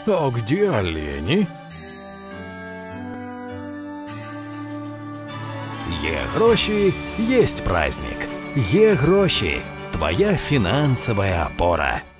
А где олени? Е-гроші есть праздник. Е-гроші – твоя финансовая опора.